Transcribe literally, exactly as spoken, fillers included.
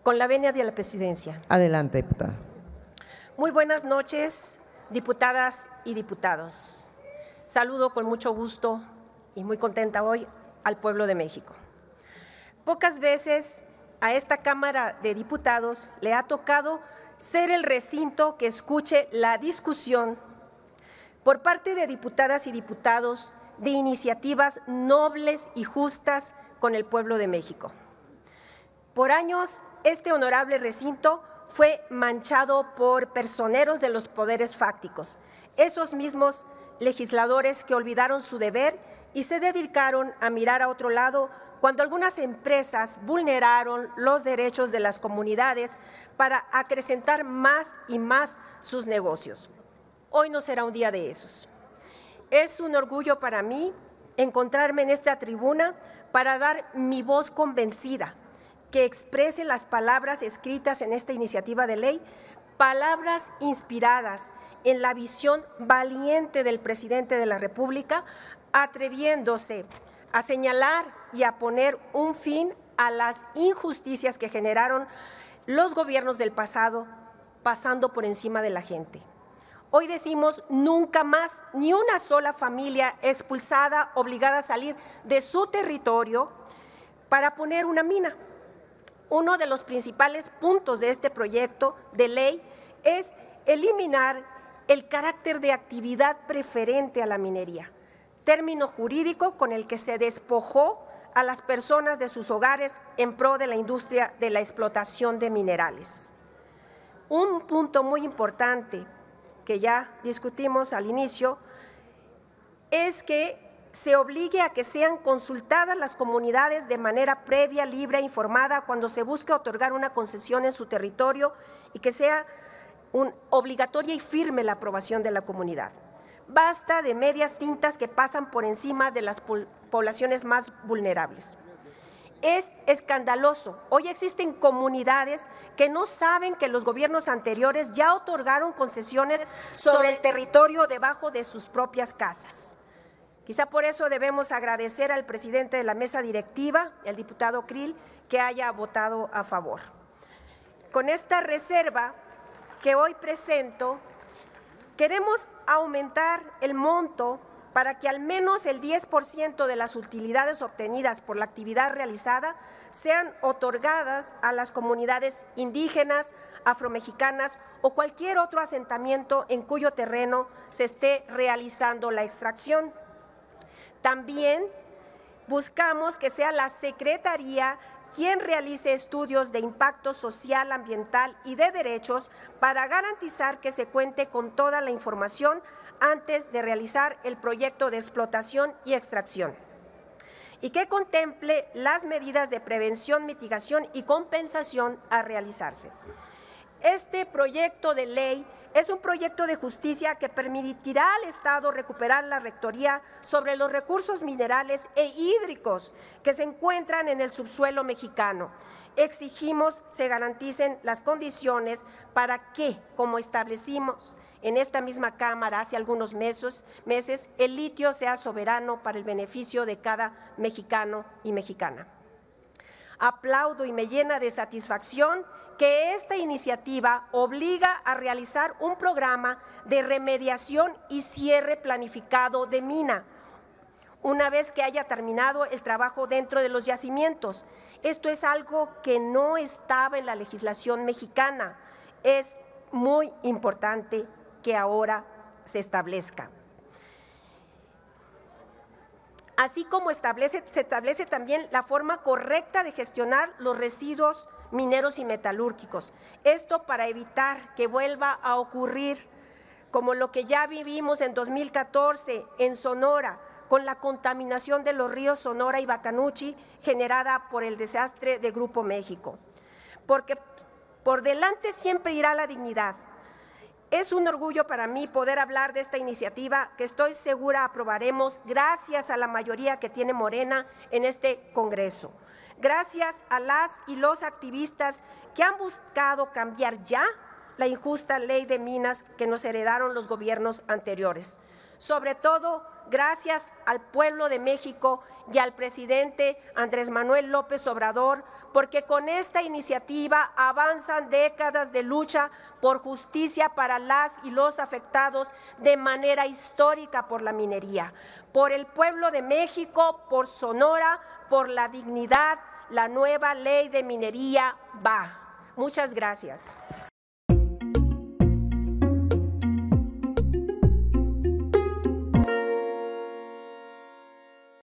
Con la venia de la presidencia. Adelante, diputada. Muy buenas noches, diputadas y diputados. Saludo con mucho gusto y muy contenta hoy al pueblo de México. Pocas veces a esta Cámara de Diputados le ha tocado ser el recinto que escuche la discusión por parte de diputadas y diputados de iniciativas nobles y justas con el pueblo de México. Por años, este honorable recinto fue manchado por personeros de los poderes fácticos, esos mismos legisladores que olvidaron su deber y se dedicaron a mirar a otro lado cuando algunas empresas vulneraron los derechos de las comunidades para acrecentar más y más sus negocios. Hoy no será un día de esos. Es un orgullo para mí encontrarme en esta tribuna para dar mi voz convencida, que exprese las palabras escritas en esta iniciativa de ley, palabras inspiradas en la visión valiente del presidente de la República, atreviéndose a señalar y a poner un fin a las injusticias que generaron los gobiernos del pasado, pasando por encima de la gente. Hoy decimos nunca más ni una sola familia expulsada, obligada a salir de su territorio para poner una mina. Uno de los principales puntos de este proyecto de ley es eliminar el carácter de actividad preferente a la minería, término jurídico con el que se despojó a las personas de sus hogares en pro de la industria de la explotación de minerales. Un punto muy importante que ya discutimos al inicio es que se obligue a que sean consultadas las comunidades de manera previa, libre e informada cuando se busque otorgar una concesión en su territorio y que sea un, obligatoria y firme la aprobación de la comunidad. Basta de medias tintas que pasan por encima de las poblaciones más vulnerables. Es escandaloso. Hoy existen comunidades que no saben que los gobiernos anteriores ya otorgaron concesiones sobre el territorio debajo de sus propias casas. Quizá por eso debemos agradecer al presidente de la mesa directiva, el diputado Krill, que haya votado a favor. Con esta reserva que hoy presento, queremos aumentar el monto para que al menos el diez por ciento de las utilidades obtenidas por la actividad realizada sean otorgadas a las comunidades indígenas, afromexicanas o cualquier otro asentamiento en cuyo terreno se esté realizando la extracción. También buscamos que sea la Secretaría quien realice estudios de impacto social, ambiental y de derechos para garantizar que se cuente con toda la información antes de realizar el proyecto de explotación y extracción, y que contemple las medidas de prevención, mitigación y compensación a realizarse. Este proyecto de ley es un proyecto de justicia que permitirá al Estado recuperar la rectoría sobre los recursos minerales e hídricos que se encuentran en el subsuelo mexicano. Exigimos se garanticen las condiciones para que, como establecimos en esta misma Cámara hace algunos meses, meses, el litio sea soberano para el beneficio de cada mexicano y mexicana. Aplaudo y me llena de satisfacción que esta iniciativa obliga a realizar un programa de remediación y cierre planificado de mina, una vez que haya terminado el trabajo dentro de los yacimientos. Esto es algo que no estaba en la legislación mexicana. Es muy importante que ahora se establezca. Así como establece, se establece también la forma correcta de gestionar los residuos mineros y metalúrgicos. Esto para evitar que vuelva a ocurrir como lo que ya vivimos en dos mil catorce en Sonora, con la contaminación de los ríos Sonora y Bacanuchi generada por el desastre de Grupo México. Porque por delante siempre irá la dignidad. Es un orgullo para mí poder hablar de esta iniciativa que estoy segura aprobaremos gracias a la mayoría que tiene Morena en este Congreso. Gracias a las y los activistas que han buscado cambiar ya la injusta ley de minas que nos heredaron los gobiernos anteriores. Sobre todo, gracias al pueblo de México y al presidente Andrés Manuel López Obrador, porque con esta iniciativa avanzan décadas de lucha por justicia para las y los afectados de manera histórica por la minería, por el pueblo de México, por Sonora, por la dignidad. La nueva ley de minería va. Muchas gracias.